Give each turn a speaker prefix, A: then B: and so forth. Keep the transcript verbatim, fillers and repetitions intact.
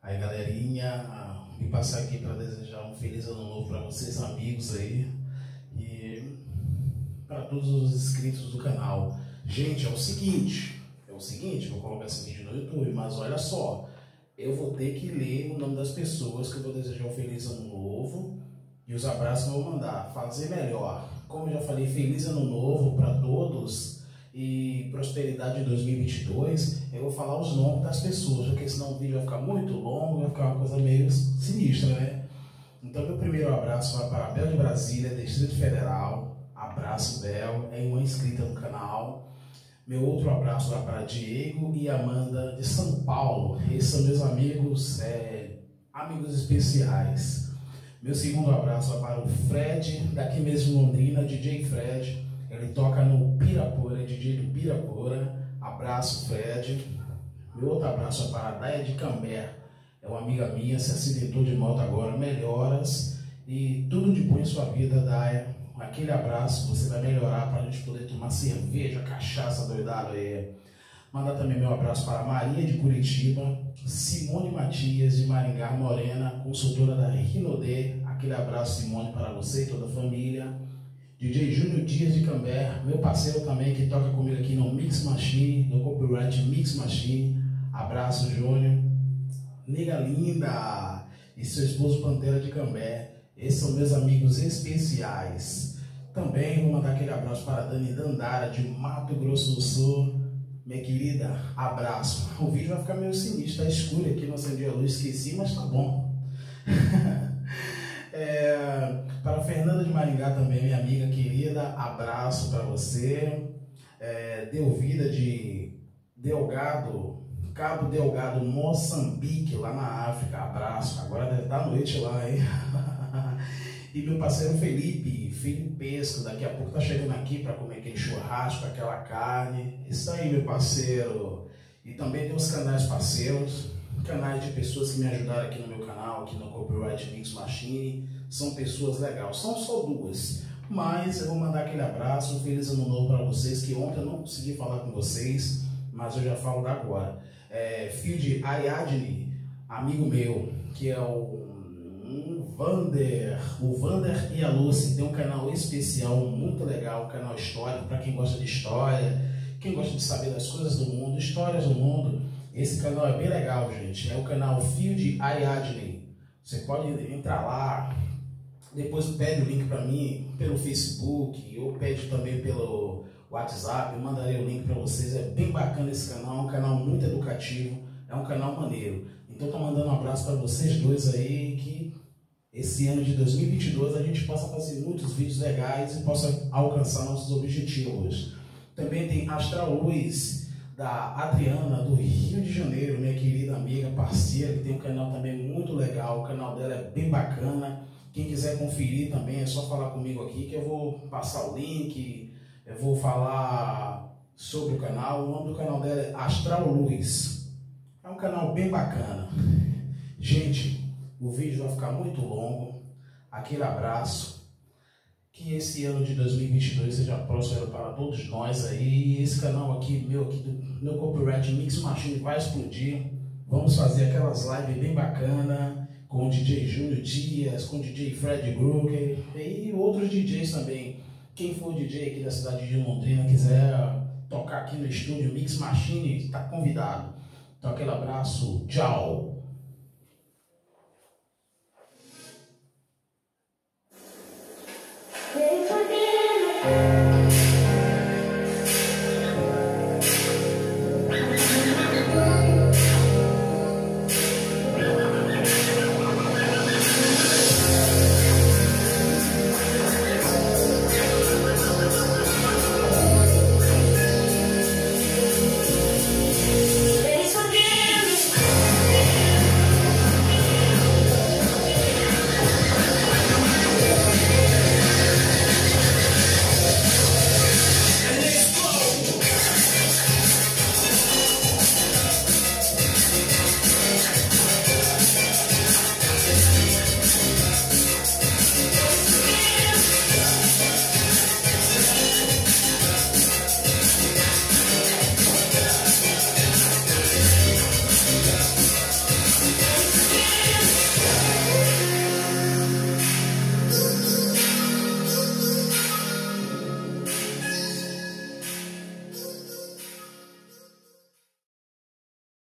A: Aí, galerinha, vim passar aqui para desejar um feliz ano novo para vocês, amigos aí, e para todos os inscritos do canal. Gente, é o seguinte, é o seguinte, vou colocar esse vídeo no YouTube, mas olha só, eu vou ter que ler o nome das pessoas que eu vou desejar um feliz ano novo e os abraços que eu vou mandar. Fazer melhor, como eu já falei, feliz ano novo para todos e prosperidade em dois mil e vinte e dois. Eu vou falar os nomes das pessoas, porque senão o vídeo vai ficar muito longo, vai ficar uma coisa meio sinistra, né? Então, meu primeiro abraço vai para a Bel de Brasília, Distrito Federal. Abraço, Bel, é uma inscrita no canal. Meu outro abraço vai para Diego e Amanda de São Paulo. Esses são meus amigos, é, amigos especiais. Meu segundo abraço vai para o Fred, daqui mesmo de Londrina, D J Fred. Ele toca no Pirapora, é D J do Pirapora. Abraço, Fred. Meu outro abraço é para a Daia de Cambé. É uma amiga minha, se acidentou de moto agora, melhoras. E tudo de bom em sua vida, Daia. Aquele abraço, você vai melhorar para a gente poder tomar cerveja, cachaça, doidado aí. Mandar também meu abraço para a Maria de Curitiba, Simone Matias de Maringá, Morena, consultora da Rinodê. Aquele abraço, Simone, para você e toda a família. D J Júnior Dias de Cambé, meu parceiro também que toca comigo aqui no Mix Machine, no Copyright Mix Machine. Abraço, Júnior. Nega linda e seu esposo Pantera de Cambé. Esses são meus amigos especiais. Também vou mandar aquele abraço para a Dani Dandara de Mato Grosso do Sul. Minha querida, abraço. O vídeo vai ficar meio sinistro, tá escuro aqui, não acendi a luz, esqueci, mas tá bom. É, para a Fernanda de Maringá também, minha amiga querida, abraço para você. É, Delvida de Delgado, Cabo Delgado, Moçambique, lá na África, abraço. Agora deve estar noite lá, hein? E meu parceiro Felipe, Felipe Pesco, daqui a pouco tá chegando aqui para comer aquele churrasco, aquela carne. Isso aí, meu parceiro. E também tem os canais parceiros, canais de pessoas que me ajudaram aqui no meu canal, aqui no Copyright Mix Machine. São pessoas legais, são só duas. Mas eu vou mandar aquele abraço, um feliz ano novo para vocês, que ontem eu não consegui falar com vocês, mas eu já falo da agora. É, filho de Ariadne, amigo meu, que é o um Vander, o Vander e a Lucy, tem um canal especial muito legal, um canal histórico, para quem gosta de história, quem gosta de saber das coisas do mundo, histórias do mundo. Esse canal é bem legal, gente, é o canal Filho de Ariadne. Você pode entrar lá, depois pede o link para mim pelo Facebook, ou pede também pelo WhatsApp, eu mandarei o link para vocês. É bem bacana esse canal, é um canal muito educativo, é um canal maneiro. Então estou mandando um abraço para vocês dois aí, que esse ano de dois mil e vinte e dois a gente possa fazer muitos vídeos legais e possa alcançar nossos objetivos. Também tem Astral Luz, da Adriana, do Rio de Janeiro, minha querida amiga, parceira, que tem um canal também muito legal. O canal dela é bem bacana. Quem quiser conferir também é só falar comigo aqui que eu vou passar o link, eu vou falar sobre o canal. O nome do canal dela é Astral Luz. É um canal bem bacana. Gente, o vídeo vai ficar muito longo. Aquele abraço. Que esse ano de dois mil e vinte e dois seja próspero para todos nós aí. Esse canal aqui, meu, aqui do meu Copyright Mix Machine vai explodir. Vamos fazer aquelas lives bem bacanas com o D J Júnior Dias, com o D J Fred Brooker e outros D Js também. Quem for D J aqui da cidade de Londrina, quiser tocar aqui no estúdio Mix Machine, está convidado. Então aquele abraço, tchau!